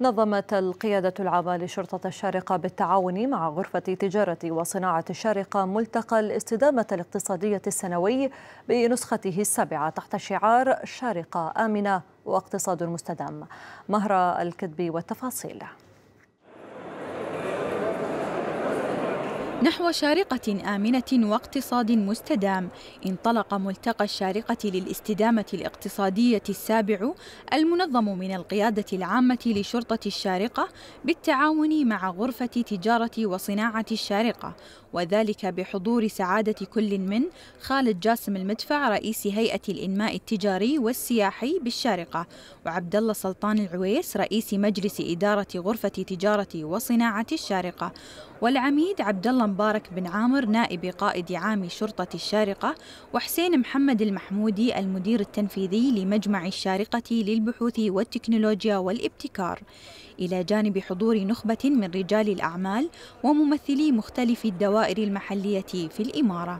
نظمت القيادة العامة لشرطة الشارقة بالتعاون مع غرفة تجارة وصناعة الشارقة ملتقى الاستدامة الاقتصادية السنوي بنسخته السابعة تحت شعار شارقة آمنة واقتصاد مستدام. مهرة الكدبي والتفاصيل. نحو شارقة آمنة واقتصاد مستدام انطلق ملتقى الشارقة للاستدامة الاقتصادية السابع المنظم من القيادة العامة لشرطة الشارقة بالتعاون مع غرفة تجارة وصناعة الشارقة، وذلك بحضور سعادة كل من خالد جاسم المدفع رئيس هيئة الإنماء التجاري والسياحي بالشارقة، وعبد الله سلطان العويس رئيس مجلس إدارة غرفة تجارة وصناعة الشارقة، والعميد عبد الله مبارك بن عامر نائب قائد عام شرطة الشارقة، وحسين محمد المحمودي المدير التنفيذي لمجمع الشارقة للبحوث والتكنولوجيا والابتكار، إلى جانب حضور نخبة من رجال الأعمال وممثلي مختلف الدوائر المحلية في الإمارة.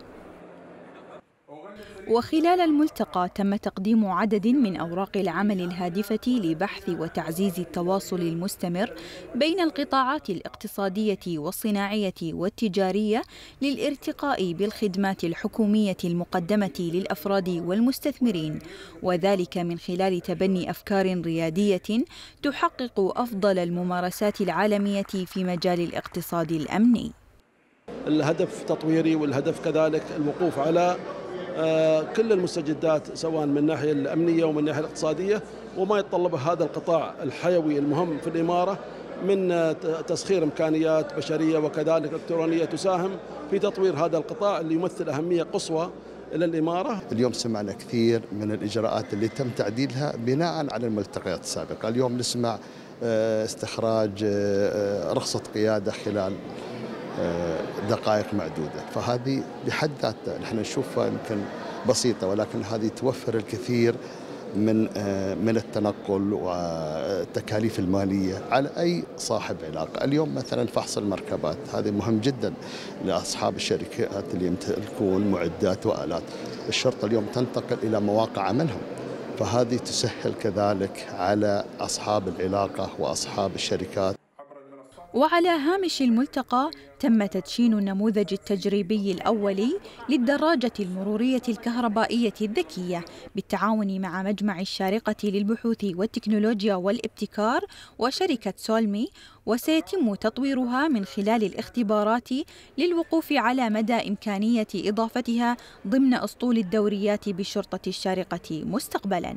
وخلال الملتقى تم تقديم عدد من أوراق العمل الهادفة لبحث وتعزيز التواصل المستمر بين القطاعات الاقتصادية والصناعية والتجارية للارتقاء بالخدمات الحكومية المقدمة للأفراد والمستثمرين، وذلك من خلال تبني أفكار ريادية تحقق أفضل الممارسات العالمية في مجال الاقتصاد الأمني. الهدف تطويري، والهدف كذلك الوقوف على كل المستجدات سواء من الناحية الأمنية ومن الناحية الاقتصادية، وما يتطلبه هذا القطاع الحيوي المهم في الإمارة من تسخير إمكانيات بشرية وكذلك إلكترونية تساهم في تطوير هذا القطاع اللي يمثل أهمية قصوى إلى الإمارة. اليوم سمعنا كثير من الإجراءات اللي تم تعديلها بناء على الملتقيات السابقة. اليوم نسمع استخراج رخصة قيادة خلال دقائق معدودة، فهذه بحد ذاتها نحن نشوفها يمكن بسيطة، ولكن هذه توفر الكثير من التنقل والتكاليف المالية على أي صاحب علاقة. اليوم مثلا فحص المركبات هذا مهم جدا لأصحاب الشركات اللي يمتلكون معدات وآلات. الشرطة اليوم تنتقل إلى مواقع عملهم، فهذه تسهل كذلك على أصحاب العلاقة وأصحاب الشركات. وعلى هامش الملتقى تم تدشين النموذج التجريبي الأولي للدراجة المرورية الكهربائية الذكية بالتعاون مع مجمع الشارقة للبحوث والتكنولوجيا والابتكار وشركة سولمي، وسيتم تطويرها من خلال الاختبارات للوقوف على مدى إمكانية إضافتها ضمن أسطول الدوريات بالشرطة الشارقة مستقبلاً.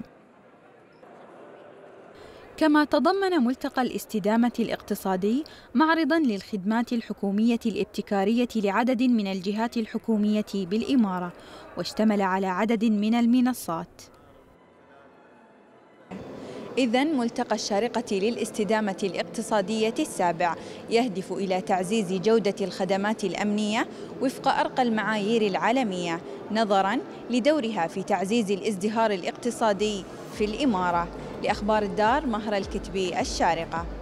كما تضمن ملتقى الاستدامة الاقتصادي معرضاً للخدمات الحكومية الابتكارية لعدد من الجهات الحكومية بالإمارة، واشتمل على عدد من المنصات. إذن ملتقى الشارقة للاستدامة الاقتصادية السابع يهدف إلى تعزيز جودة الخدمات الأمنية وفق أرقى المعايير العالمية، نظراً لدورها في تعزيز الازدهار الاقتصادي في الإمارة. لأخبار الدار، مهرة الكدبي، الشارقة.